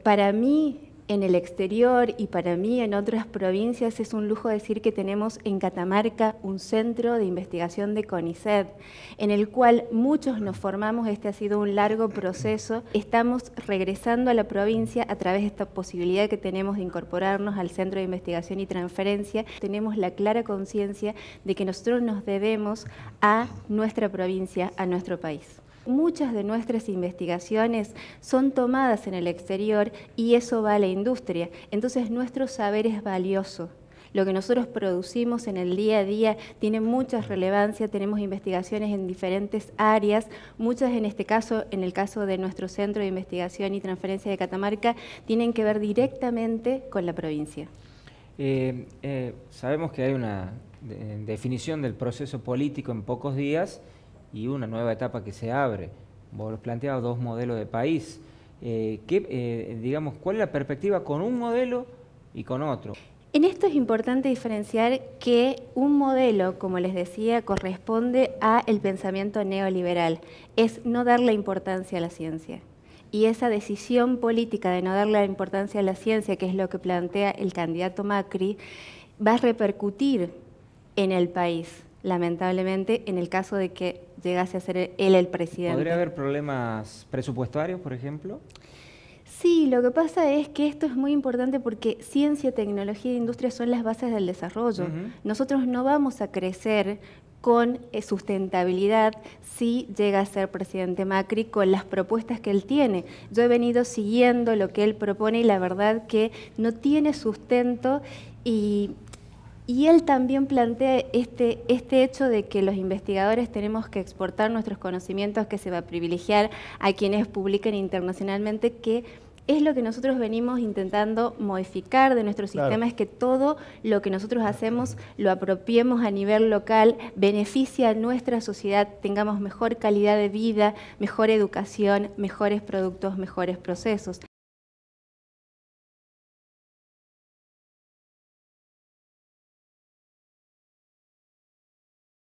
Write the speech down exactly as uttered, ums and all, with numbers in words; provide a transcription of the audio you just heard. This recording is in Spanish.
para mí, en el exterior y para mí en otras provincias es un lujo decir que tenemos en Catamarca un centro de investigación de CONICET, en el cual muchos nos formamos. Este ha sido un largo proceso. Estamos regresando a la provincia a través de esta posibilidad que tenemos de incorporarnos al Centro de Investigación y Transferencia. Tenemos la clara conciencia de que nosotros nos debemos a nuestra provincia, a nuestro país. Muchas de nuestras investigaciones son tomadas en el exterior y eso va a la industria. Entonces nuestro saber es valioso. Lo que nosotros producimos en el día a día tiene mucha relevancia. Tenemos investigaciones en diferentes áreas, muchas en este caso, en el caso de nuestro Centro de Investigación y Transferencia de Catamarca, tienen que ver directamente con la provincia. Eh, eh, sabemos que hay una de, definición del proceso político en pocos días y una nueva etapa que se abre. Vos planteabas dos modelos de país. Eh, ¿qué, eh, digamos, ¿cuál es la perspectiva con un modelo y con otro? En esto es importante diferenciar que un modelo, como les decía, corresponde al pensamiento neoliberal. Es no darle importancia a la ciencia. Y esa decisión política de no darle importancia a la ciencia, que es lo que plantea el candidato Macri, va a repercutir en el país, lamentablemente, en el caso de que llegase a ser él el presidente. ¿Podría haber problemas presupuestarios, por ejemplo? Sí, lo que pasa es que esto es muy importante porque ciencia, tecnología e industria son las bases del desarrollo. Uh-huh. Nosotros no vamos a crecer con sustentabilidad si llega a ser presidente Macri con las propuestas que él tiene. Yo he venido siguiendo lo que él propone y la verdad que no tiene sustento y... Y él también plantea este, este hecho de que los investigadores tenemos que exportar nuestros conocimientos, que se va a privilegiar a quienes publiquen internacionalmente, que es lo que nosotros venimos intentando modificar de nuestro sistema, claro. Es que todo lo que nosotros hacemos lo apropiemos a nivel local, beneficia a nuestra sociedad, tengamos mejor calidad de vida, mejor educación, mejores productos, mejores procesos.